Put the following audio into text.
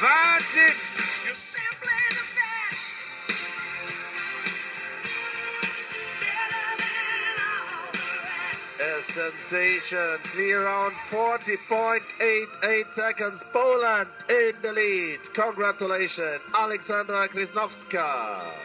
That's it. You're simply the best. Better than all the rest. A sensation. Clear on 40.88 seconds. Poland in the lead. Congratulations, Alexandra Krasnowska.